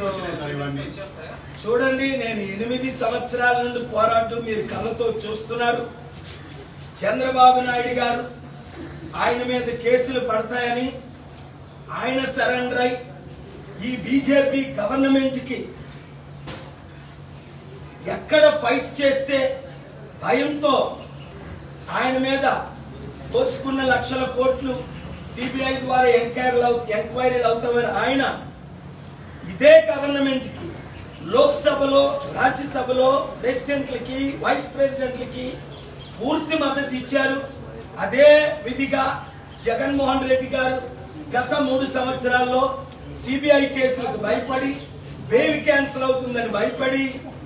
చూడండి, నేను 8 సంవత్సరాల నుండి పోరాటం మీరు కళ్ళతో చూస్తున్నారు. చంద్రబాబు నాయుడు గారు ఆయన మీద కేసులు పడతాయని ఆయన సరెండర్ అయి ఈ బీజేపీ గవర్నమెంట్ కి ఎక్కడ ఫైట్ చేస్తే భయంతో ఆయన మీద దోచుకున్న లక్షల కోట్లు సిబిఐ ద్వారా ఎంక్వైరీలు అవుతామని ఆయన ఇదే గవర్నమెంట్ కి లోక్సభలో రాజ్యసభలో ప్రెసిడెంట్లకి వైస్ ప్రెసిడెంట్లకి పూర్తి మద్దతు ఇచ్చారు. అదే విధిగా జగన్మోహన్ రెడ్డి గారు గత 3 సంవత్సరాల్లో సిబిఐ కేసులకు భయపడి బెయిల్ క్యాన్సిల్ అవుతుందని భయపడి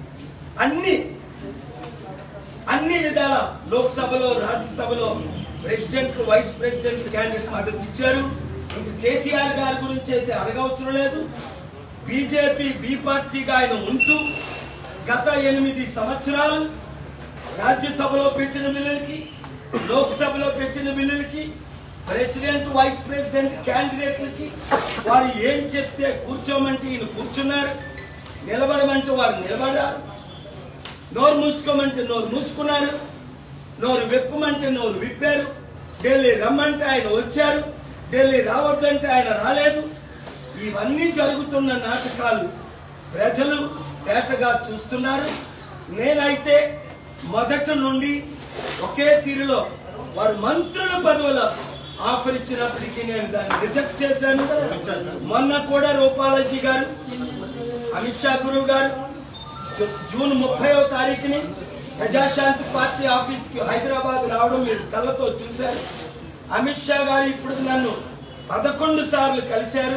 అన్ని విధాల లోక్సభలో రాజ్యసభలో ప్రెసిడెంట్ వైస్ ప్రెసిడెంట్ క్యాండిడేట్ మద్దతు ఇచ్చారు. ఇంకా కేసీఆర్ గారి గురించి అయితే అడగవసరం లేదు. బీజేపీ బి పార్టీగా ఆయన ఉంటూ గత 8 సంవత్సరాలు రాజ్యసభలో పెట్టిన బిల్లులకి లోక్సభలో పెట్టిన బిల్లులకి ప్రెసిడెంట్ వైస్ ప్రెసిడెంట్ క్యాండిడేట్లకి వారు ఏం చెప్తే కూర్చోమంటే ఈయన కూర్చున్నారు, నిలబడమంటే వారు నిలబడారు, నోరు మూసుకోమంటే నోరు మూసుకున్నారు, నోరు విప్పమంటే నోరు విప్పారు. ఢిల్లీ రమ్మంటే ఆయన వచ్చారు, ఢిల్లీ రావద్దంటే ఆయన రాలేదు. ఇవన్నీ జరుగుతున్న నాటకాలు ప్రజలు తేటగా చూస్తున్నారు. నేనైతే మొదటి నుండి ఒకే తీరులో వారు మంత్రుల పదవుల ఆఫర్ ఇచ్చినప్పటికీ నేను దాన్ని రిజెక్ట్ చేశాను. మొన్న కూడా రూపాలజీ గారు అమిత్ షా గురువు గారు జూన్ 30వ తారీఖుని ప్రజాశాంతి పార్టీ ఆఫీస్ కి హైదరాబాద్ రావడం మీరు కళ్ళతో చూశారు. అమిత్ షా గారు ఇప్పుడు నన్ను 11 సార్లు కలిశారు.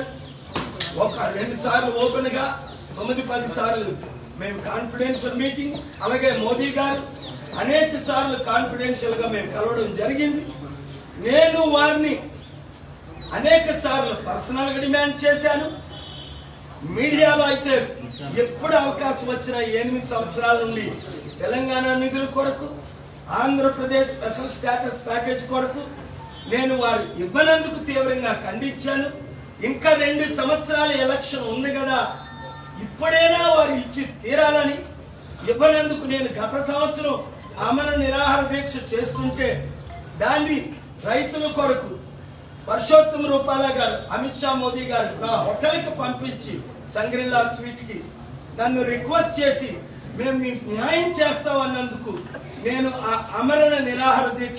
2 సార్లు ఓపెన్ గా 9-10 సార్లు మేము కాన్ఫిడెన్షియల్ మీటింగ్. అలాగే మోదీ గారు అనేక సార్లు కాన్ఫిడెన్షియల్ గా మేము కలవడం జరిగింది. నేను వారిని అనేక సార్లు పర్సనల్ గా డిమాండ్ చేశాను. మీడియాలో అయితే ఎప్పుడు అవకాశం వచ్చినా 8 సంవత్సరాల నుండి తెలంగాణ నిధుల కొరకు ఆంధ్రప్రదేశ్ స్పెషల్ స్టేటస్ ప్యాకేజ్ కొరకు నేను వారు ఇవ్వనందుకు తీవ్రంగా ఖండించాను. ఇంకా 2 సంవత్సరాల ఎలక్షన్ ఉంది కదా, ఇప్పుడైనా వారు ఇచ్చి తీరాలని ఇవ్వనందుకు నేను గత సంవత్సరం అమర నిరాహార దీక్ష చేస్తుంటే దాన్ని రైతుల కొరకు వర్షోత్తమ రూపాల గారు అమిత్ షా మోదీ గారు నా హోటల్కి పంపించి సంగ్రిల్లా స్వీట్ కి నన్ను రిక్వెస్ట్ చేసి మేము మీకు న్యాయం చేస్తామన్నందుకు నేను ఆ అమరణ నిరాహార దీక్ష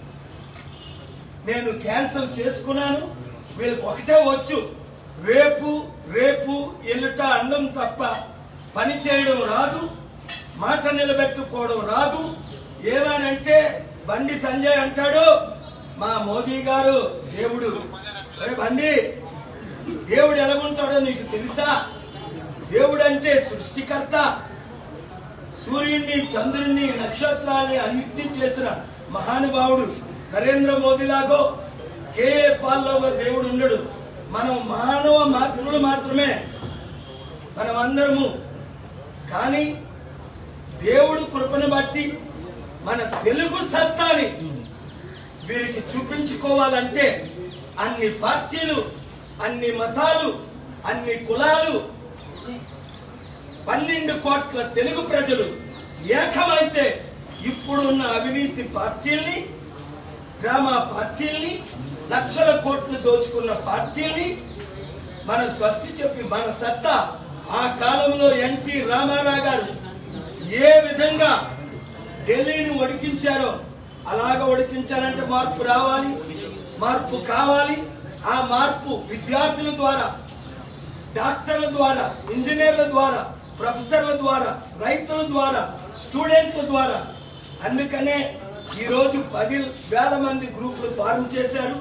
నేను క్యాన్సిల్ చేసుకున్నాను. వీళ్ళకి ఒకటే వచ్చు, రేపు ఎల్లుట అండం తప్ప పని చేయడం రాదు, మాట నిలబెట్టుకోవడం రాదు. ఏమనంటే బండి సంజయ్ అంటాడు, మా మోదీ గారు దేవుడు. బండి, దేవుడు ఎలాగుంటాడో నీకు తెలుసా? దేవుడు అంటే సృష్టికర్త, సూర్యుడిని చంద్రుడిని నక్షత్రాన్ని అన్నిటినీ చేసిన మహానుభావుడు. నరేంద్ర మోదీ లాగో కేఏ పాల్లోగో దేవుడు ఉండడు. మనం మానవ మాతృలు మాత్రమే మనం అందరము. కానీ దేవుడు కృపను బట్టి మన తెలుగు సత్తాని వీరికి చూపించుకోవాలంటే అన్ని పార్టీలు, అన్ని మతాలు, అన్ని కులాలు, 12 కోట్ల తెలుగు ప్రజలు ఏకమైతే ఇప్పుడున్న అవినీతి పార్టీల్ని, డ్రామా పార్టీల్ని, లక్షల కోట్లు దోచుకున్న పార్టీల్ని మనం స్వస్తి చెప్పి మన సత్తా ఆ కాలంలో ఎన్టీ రామారావు గారు ఏ విధంగా ఢిల్లీని ఉడికించారో అలాగా ఉడికించాలంటే మార్పు రావాలి, మార్పు కావాలి. ఆ మార్పు విద్యార్థుల ద్వారా, డాక్టర్ల ద్వారా, ఇంజనీర్ల ద్వారా, ప్రొఫెసర్ల ద్వారా, రైతుల ద్వారా, స్టూడెంట్ల ద్వారా. అందుకనే ఈరోజు 10,000 మంది గ్రూపులు ఫార్మ్ చేశారు.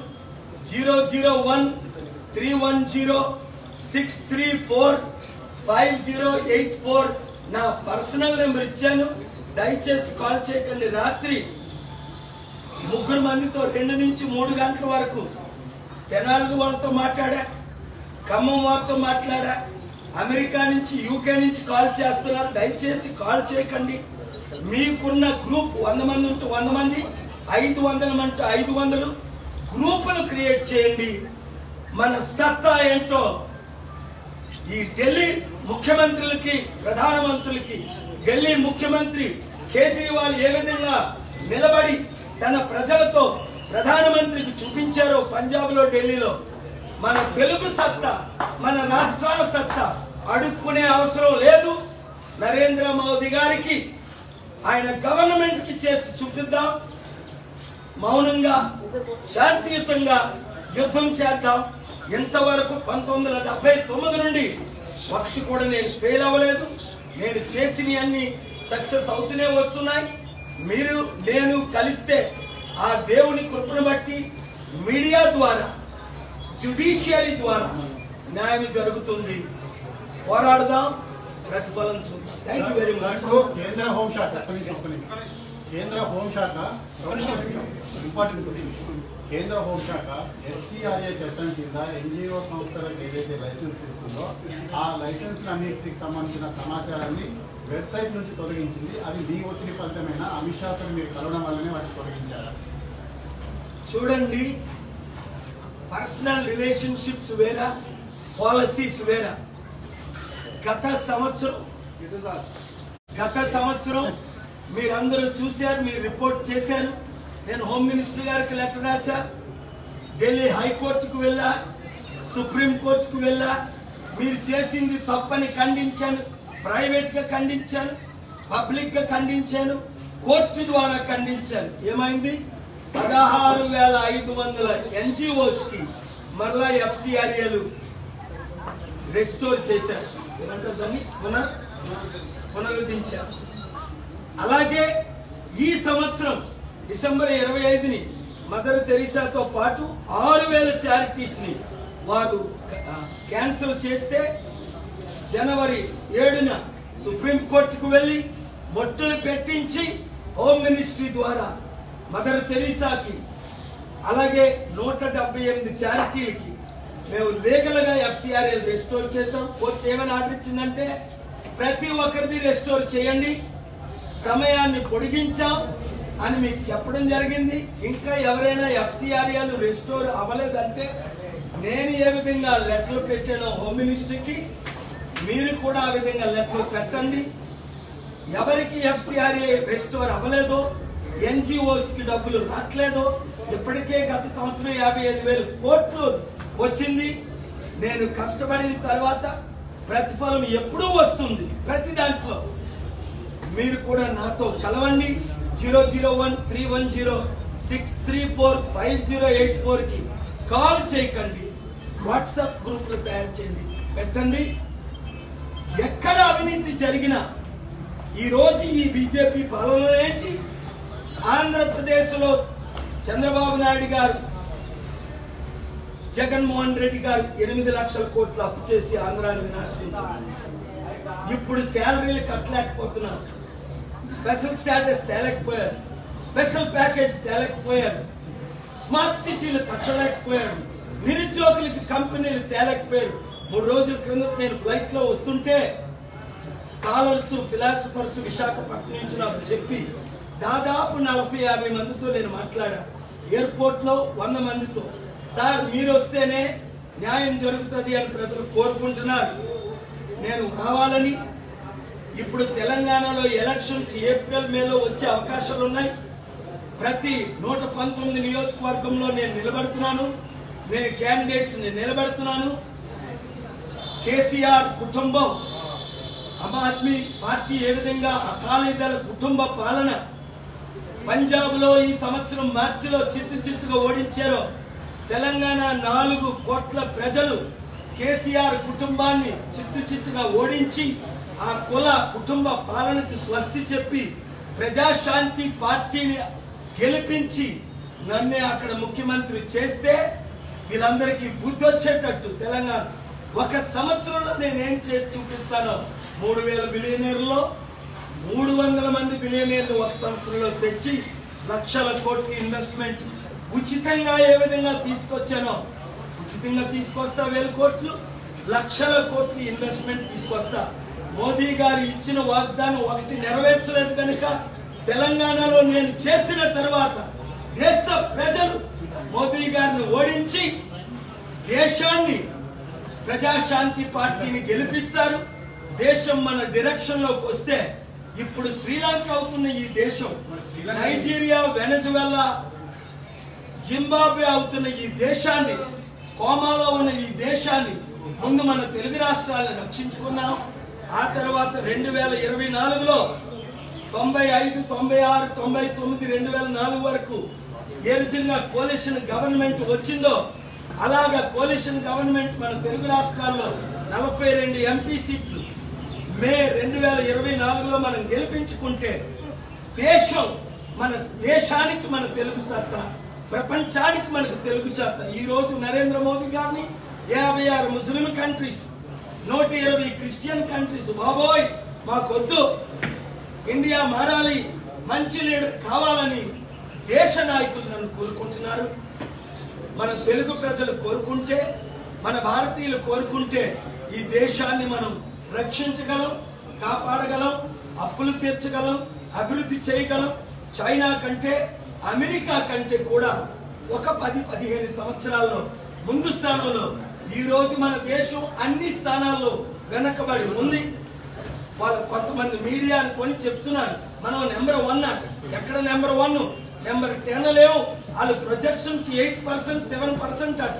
0013106345084 నా పర్సనల్ నెంబర్ ఇచ్చాను. దయచేసి కాల్ చేయకండి. రాత్రి 3 మందితో 2 నుంచి 3 గంటల వరకు తెనాలి వాళ్ళతో మాట్లాడా, ఖమ్మం వారితో మాట్లాడా, అమెరికా నుంచి యూకే నుంచి కాల్ చేస్తున్నారు. దయచేసి కాల్ చేయకండి. మీకున్న గ్రూప్ 100 మంది ఉంటే 100 మంది, 500 అంటే 500 గ్రూపులు క్రియేట్ చేయండి. మన సత్తా ఏంటో ఈ ఢిల్లీ ముఖ్యమంత్రులకి ప్రధానమంత్రులకి ఢిల్లీ ముఖ్యమంత్రి కేజ్రీవాల్ ఏ విధంగా నిలబడి తన ప్రజలతో ప్రధానమంత్రికి చూపించారో పంజాబ్ లో ఢిల్లీలో మన తెలుగు సత్తా మన రాష్ట్రాల సత్తా అడుక్కునే అవసరం లేదు. నరేంద్ర మోదీ గారికి ఆయన గవర్నమెంట్ కి చేసి చూపిద్దాం. మౌనంగా శాంతియుతంగా యుద్ధం చేద్దాం. ఇంతవరకు 1979 నుండి ఒకటి కూడా నేను ఫెయిల్ అవ్వలేదు. నేను చేసినవి అన్ని సక్సెస్ అవుతూనే వస్తున్నాయి. మీరు నేను కలిస్తే ఆ దేవుని కృపను బట్టి మీడియా ద్వారా జ్యుడిషియరీ ద్వారా న్యాయం జరుగుతుంది. పోరాడదాం, ప్రతిఫలం చూద్దాం. Thank you very much. కేంద్ర హోంశాఖ ఇంపార్టెంట్ కేంద్ర హోంశాఖ FCRA చట్టం కింద NGO సంస్థలకు ఏదైతే లైసెన్స్ ఇస్తుందో ఆ లైసెన్స్ అన్నిటికి సంబంధించిన సమాచారాన్ని వెబ్సైట్ నుంచి తొలగించింది. అది మీ ఒత్తిడి ఫలితమైన అమిత్ షాతో మీరు కలవడం వల్లనే వాటిని తొలగించారా? చూడండి, పర్సనల్ రిలేషన్షిప్స్ వేరా, పాలసీస్ వేరా. గత సంవత్సరం మీరందరూ చూశారు, మీరు రిపోర్ట్ చేశారు. నేను హోమ్ మినిస్టర్ గారికి లెటర్ రాశా, ఢిల్లీ హైకోర్టుకు వెళ్ళా, సుప్రీం కోర్టుకు వెళ్ళా. మీరు చేసింది తప్పని ఖండించాను, ప్రైవేట్ గా ఖండించాను, పబ్లిక్ గా ఖండించాను, కోర్టు ద్వారా ఖండించాను. ఏమైంది? 16,500 NGOs కి మరలా FCRAలు రెస్టోర్ చేశారు. దాన్ని పునరుద్ధరించారు. అలాగే ఈ సంవత్సరం డిసెంబర్ 25ని మదర్ తెరీసాతో పాటు 6,000 చారిటీస్ ని వారు క్యాన్సిల్ చేస్తే జనవరి 7న సుప్రీం కోర్టుకు వెళ్లి మొట్టులు పెట్టించి హోమ్ మినిస్ట్రీ ద్వారా మదర్ తెరీసాకి అలాగే 178 చారిటీలకి మేము లీగల్ గా FCRA రెస్టోర్ చేసాం. కోర్టు ఏమైనా ఆర్డర్ ఇచ్చిందంటే ప్రతి ఒక్కరిది రెస్టోర్ చేయండి, సమయాన్ని పొడిగించాం అని మీకు చెప్పడం జరిగింది. ఇంకా ఎవరైనా FCRAలు రెస్టోర్ అవ్వలేదంటే నేను ఏ విధంగా లెటర్లు పెట్టానో హోమ్ మినిస్ట్రీకి మీరు కూడా ఆ విధంగా లెటర్లు పెట్టండి. ఎవరికి FCRA రెస్టోర్ అవ్వలేదో, NGOs కి డబ్బులు రావట్లేదో, ఇప్పటికే గత సంవత్సరం 55,000 కోట్లు వచ్చింది. నేను కష్టపడిన తర్వాత ప్రతిఫలం ఎప్పుడూ వస్తుంది. ప్రతి దాంట్లో మీరు కూడా నాతో కలవండి. 0013106345084 కి కాల్ చేయకండి, వాట్సాప్ గ్రూపులు తయారు చేయండి, పెట్టండి. ఎక్కడ అవినీతి జరిగినా ఈ రోజు ఈ బీజేపీ పాలనలో ఏంటి? ఆంధ్రప్రదేశ్ లో చంద్రబాబు నాయుడు గారు, జగన్మోహన్ రెడ్డి గారు 8 లక్షల కోట్లు అప్పు చేసి ఆంధ్రాని వినాశనం చేసింది. ఇప్పుడు శాలరీలు కట్టలేకపోతున్నారు, స్పెషల్ స్టేటస్ తేలేకపోయారు, స్పెషల్ ప్యాకేజ్ తేలేకపోయారు, స్మార్ట్ సిటీలు కట్టలేకపోయారు, నిరుద్యోగులకి కంపెనీలు తేలేకపోయారు. 3 రోజుల క్రింద నేను ఫ్లైట్ లో వస్తుంటే స్కాలర్స్, ఫిలాసఫర్స్ విశాఖపట్నం నుంచి నాకు చెప్పి దాదాపు 40-50 మందితో నేను మాట్లాడా. ఎయిర్పోర్ట్ లో 100 మందితో, సార్ మీరు వస్తేనే న్యాయం జరుగుతుంది అని ప్రజలు కోరుకుంటున్నారు, నేను రావాలని. ఇప్పుడు తెలంగాణలో ఎలక్షన్స్ ఏప్రిల్ మేలో వచ్చే అవకాశాలు ఉన్నాయి. ప్రతి 119 నియోజకవర్గంలో నేను నిలబడుతున్నాను, నేను క్యాండిడేట్స్ నిలబెడుతున్నాను. కేసీఆర్ కుటుంబం, ఆమ్ ఆద్మీ పార్టీ ఏ విధంగా అకాలీదళ కుటుంబ పాలన పంజాబ్ లో ఈ సంవత్సరం మార్చిలో చిత్తుగా ఓడించారో, తెలంగాణ 4 కోట్ల ప్రజలు కేసీఆర్ కుటుంబాన్ని చిత్తుగా ఓడించి ఆ కుల కుటుంబ పాలనకు స్వస్తి చెప్పి ప్రజాశాంతి పార్టీని గెలిపించి నన్నే అక్కడ ముఖ్యమంత్రి చేస్తే వీళ్ళందరికీ బుద్ధి వచ్చేటట్టు తెలంగాణ 1 సంవత్సరంలో నేనేం చేసి చూపిస్తానో 3,000 బిలియనీర్లో 300 మంది బిలియనీర్లు 1 సంవత్సరంలో తెచ్చి లక్షల కోట్ల ఇన్వెస్ట్మెంట్ ఉచితంగా ఏ విధంగా తీసుకొచ్చానో ఉచితంగా తీసుకొస్తా. 1,000 కోట్లు, లక్షల కోట్ల ఇన్వెస్ట్మెంట్ తీసుకొస్తా. మోదీ గారు ఇచ్చిన వాగ్దానం ఒకటి నెరవేర్చలేదు కనుక తెలంగాణలో నేను చేసిన తర్వాత దేశ ప్రజలు మోదీ గారిని ఓడించి దేశాన్ని ప్రజాశాంతి పార్టీని గెలిపిస్తారు. దేశం మన డైరెక్షన్ లోకి వస్తే ఇప్పుడు శ్రీలంక అవుతున్న ఈ దేశం, నైజీరియా, వెనజువెలా, జింబాబ్వే అవుతున్న ఈ దేశాన్ని, కోమాలో ఉన్న ఈ దేశాన్ని ముందు మన తెలుగు రాష్ట్రాలను రక్షించుకున్నాం. ఆ తర్వాత 2024లో 95, 96, 99, 2004 వరకు ఏ విధంగా కోalition గవర్నమెంట్ వచ్చిందో అలాగా కోalition గవర్నమెంట్ మన తెలుగు రాష్ట్రాల్లో 42 ఎంపీ సీట్లు మే 2024లో మనం గెలిపించుకుంటే దేశం, మన దేశానికి మన తెలుగు సత్తా, ప్రపంచానికి మనకు తెలుగు సత్తా. ఈ రోజు నరేంద్ర మోదీ గారిని 56 ముస్లిం కంట్రీస్, 120 క్రిస్టియన్ కంట్రీస్ బాబోయ్ మాకొద్దు, ఇండియా మారాలి, మంచి లీడర్ కావాలని దేశ నాయకులు నన్ను కోరుకుంటున్నారు. మన తెలుగు ప్రజలు కోరుకుంటే, మన భారతీయులు కోరుకుంటే ఈ దేశాన్ని మనం రక్షించగలం, కాపాడగలం, అప్పులు తీర్చగలం, అభివృద్ధి చేయగలం. చైనా కంటే, అమెరికా కంటే కూడా ఒక 10-15 సంవత్సరాల్లో ముందు స్థానంలో ఈ రోజు మన దేశం అన్ని స్థానాల్లో వెనకబడి ఉంది. వాళ్ళు కొంతమంది మీడియా అనుకొని చెప్తున్నారు మనం నెంబర్ 1 అట. ఎక్కడ నెంబర్ 1? నెంబర్ 10 లేవు. వాళ్ళు ప్రొజెక్షన్స్ 8%, 7% అట.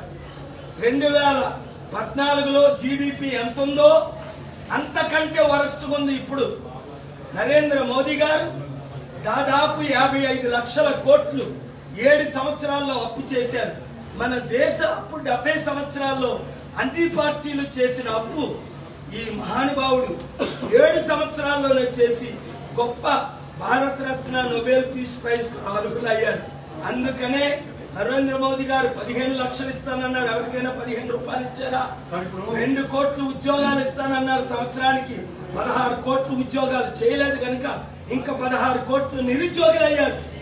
2014లో జీడిపి ఎంత ఉందో అంతకంటే వరస్ట్ ఉంది ఇప్పుడు. నరేంద్ర మోదీ గారు దాదాపు 55 లక్షల కోట్లు 7 సంవత్సరాల్లో అప్పు చేశారు. మన దేశ అప్పు 70 సంవత్సరాల్లో అన్ని పార్టీలు చేసిన అప్పు ఈ మహానుభావుడు 7 సంవత్సరాల్లోనే చేసి గొప్ప భారతరత్న, నోబెల్ పీస్ ప్రైజ్ అర్హులయ్యారు. అందుకనే నరేంద్ర మోదీ గారు 15 లక్షలు ఇస్తానన్నారు. ఎవరికైనా 15 రూపాయలు ఇచ్చారా? 2 కోట్లు ఉద్యోగాలు ఇస్తానన్నారు. సంవత్సరానికి 16 కోట్లు ఉద్యోగాలు చేయలేదు కనుక ఇంకా 16 కోట్లు నిరుద్యోగులు అయ్యారు.